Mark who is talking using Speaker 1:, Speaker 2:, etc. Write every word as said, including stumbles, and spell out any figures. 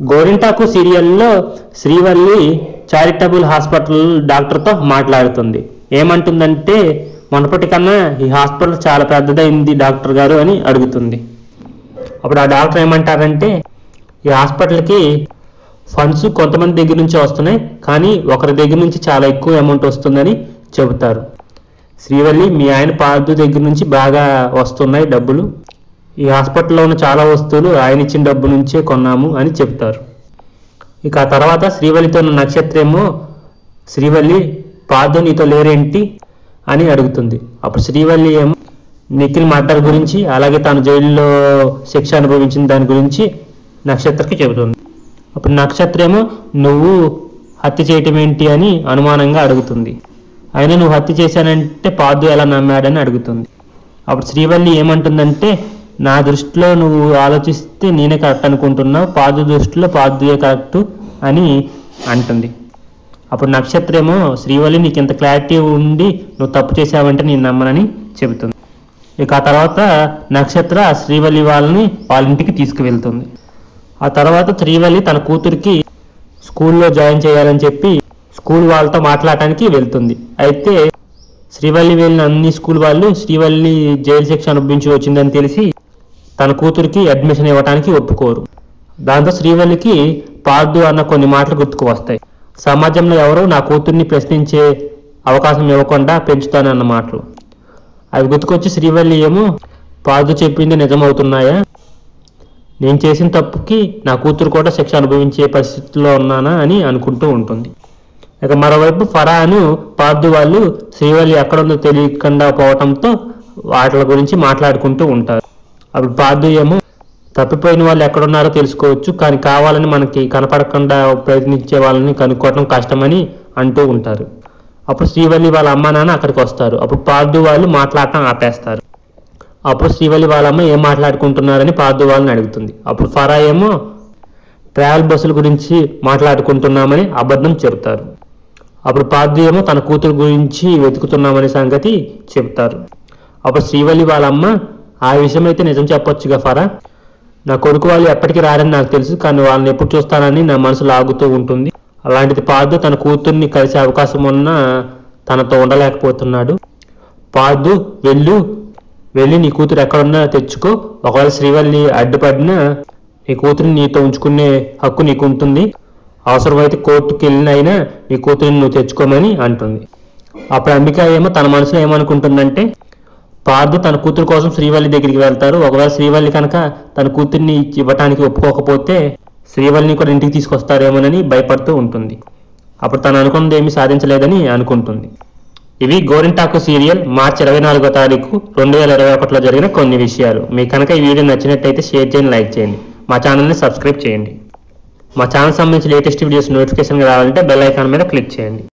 Speaker 1: గోరింటాకు సీరియల్లో Srivalli charitable hospital డాక్టర్తో మాట్లాడుతుంది. ఏమంటుందంటే, మునుపటి కన్నా ఈ హాస్పిటల్ చాలా పెద్దదైంది డాక్టర్ గారు అని అడుగుతుంది. అప్పుడు ఆ డాక్టర్ ఏమంటారంటే, ఈ హాస్పిటల్కి ఫండ్స్ కొంతమంది దగ్గర నుంచి వస్తున్నాయి, కానీ ఒకరి దగ్గర నుంచి చాలా ఎక్కువ అమౌంట్ వస్తుందని చెబుతారు. శ్రీవల్లి, మీ ఆయన పాదు దగ్గర నుంచి బాగా వస్తున్నాయి డబ్బులు, ఈ హాస్పిటల్లో ఉన్న చాలా వస్తువులు ఆయన ఇచ్చిన డబ్బు నుంచే కొన్నాము అని చెప్తారు. ఇక ఆ తర్వాత శ్రీవల్లితో ఉన్న నక్షత్రమో, శ్రీవల్లి పాదు నీతో లేరేంటి అని అడుగుతుంది. అప్పుడు శ్రీవల్లి ఏమో నిఖిల్ మర్డర్ గురించి, అలాగే తాను జైల్లో శిక్ష అనుభవించిన దాని గురించి నక్షత్రకి చెబుతుంది. అప్పుడు నక్షత్రమో, నువ్వు హత్య చేయటం ఏంటి అని అనుమానంగా అడుగుతుంది. అయినా నువ్వు హత్య చేశానంటే పాదు ఎలా నమ్మాడని అడుగుతుంది. అప్పుడు శ్రీవల్లి ఏమంటుందంటే, నా దృష్టిలో నువ్వు ఆలోచిస్తే నేనే కరెక్ట్ అనుకుంటున్నావు, పాదు దృష్టిలో పాదుయే కరెక్ట్ అని అంటుంది. అప్పుడు నక్షత్రమో, శ్రీవల్లి నీకు ఇంత క్లారిటీ ఉండి నువ్వు తప్పు చేసావంటే నేను నమ్మనని చెబుతుంది. ఇక ఆ తర్వాత నక్షత్ర శ్రీవల్లి వాళ్ళని వాళ్ళ ఇంటికి తీసుకువెళ్తుంది. ఆ తర్వాత శ్రీవల్లి తన కూతురికి స్కూల్లో జాయిన్ చేయాలని చెప్పి స్కూల్ వాళ్ళతో మాట్లాడటానికి వెళ్తుంది. అయితే శ్రీవల్లి వెళ్ళిన అన్ని స్కూల్ వాళ్ళు శ్రీవల్లి జైలు శిక్ష అనుభవించి వచ్చిందని తెలిసి తన కూతురికి అడ్మిషన్ ఇవ్వడానికి ఒప్పుకోరు. దాంతో శ్రీవల్లికి పాదు అన్న కొన్ని మాటలు గుర్తుకు వస్తాయి. సమాజంలో ఎవరో నా కూతుర్ని ప్రశ్నించే అవకాశం ఇవ్వకుండా పెంచుతానన్న మాటలు అవి గుర్తుకొచ్చి శ్రీవల్లి ఏమో, పాదు చెప్పింది నిజమవుతున్నాయా, నేను చేసిన తప్పుకి నా కూతురు కూడా శిక్ష అనుభవించే పరిస్థితిలో ఉన్నానా అని అనుకుంటూ ఉంటుంది. ఇక మరోవైపు ఫరాను పాదు వాళ్ళు శ్రీవల్లి ఎక్కడుందో తెలియకుండా పోవటంతో వాటి గురించి మాట్లాడుకుంటూ ఉంటారు. అప్పుడు పాదు ఏమో, తప్పిపోయిన వాళ్ళు ఎక్కడున్నారో తెలుసుకోవచ్చు, కానీ కావాలని మనకి కనపడకుండా ప్రయత్నించే వాళ్ళని కనుక్కోవడం కష్టమని అంటూ ఉంటారు. అప్పుడు శ్రీవల్లి వాళ్ళ అమ్మ నాన్న అక్కడికి వస్తారు. అప్పుడు పాదు వాళ్ళు మాట్లాడటం ఆపేస్తారు. అప్పుడు శ్రీవల్లి వాళ్ళమ్మ ఏం మాట్లాడుకుంటున్నారని పాదు వాళ్ళని అడుగుతుంది. అప్పుడు ఫరా ఏమో ట్రావెల్ బస్సుల గురించి మాట్లాడుకుంటున్నామని అబద్ధం చెబుతారు. అప్పుడు పాదు ఏమో తన కూతురు గురించి వెతుకుతున్నామనే సంగతి చెప్తారు. అప్పుడు శ్రీవల్లి వాళ్ళమ్మ, ఆ విషయం అయితే నిజం చెప్పొచ్చుగా ఫరా, నా కొడుకు వాళ్ళు ఎప్పటికీ రారని నాకు తెలుసు, కానీ వాళ్ళని ఎప్పుడు చూస్తానని నా మనసు లాగుతూ ఉంటుంది. అలాంటిది పాదు తన కూతుర్ని కలిసే అవకాశం ఉన్నా తనతో ఉండలేకపోతున్నాడు. పాదు వెళ్ళు వెళ్ళి నీ కూతురు ఎక్కడున్నా తెచ్చుకో, ఒకవేళ శ్రీవల్లి అడ్డుపడినా నీ కూతురిని నీతో ఉంచుకునే హక్కు నీకు ఉంటుంది, అవసరమైతే కోర్టుకి వెళ్ళినైనా నీ కూతురిని నువ్వు తెచ్చుకోమని అంటుంది. అప్పుడు అంబిక ఏమో తన మనసులో ఏమనుకుంటుందంటే, పాదు తన కూతురు కోసం శ్రీవల్లి దగ్గరికి వెళ్తారు, ఒకవేళ శ్రీవల్లి కనుక తన కూతుర్ని ఇవ్వటానికి ఒప్పుకోకపోతే శ్రీవల్లిని కూడా ఇంటికి తీసుకొస్తారేమోనని భయపడుతూ ఉంటుంది. అప్పుడు తను అనుకున్నది ఏమీ సాధించలేదని అనుకుంటుంది. ఇవి గోరింటాకు సీరియల్ మార్చి ఇరవై నాలుగో తారీఖు రెండు వేల ఇరవై ఒకటిలో జరిగిన కొన్ని విషయాలు. మీకు కనుక ఈ వీడియో నచ్చినట్టయితే షేర్ చేయండి, లైక్ చేయండి, మా ఛానల్ని సబ్స్క్రైబ్ చేయండి. మా ఛానల్ సంబంధించి లేటెస్ట్ వీడియోస్ నోటిఫికేషన్ రావాలంటే బెల్ ఐకాన్ మీద క్లిక్ చేయండి.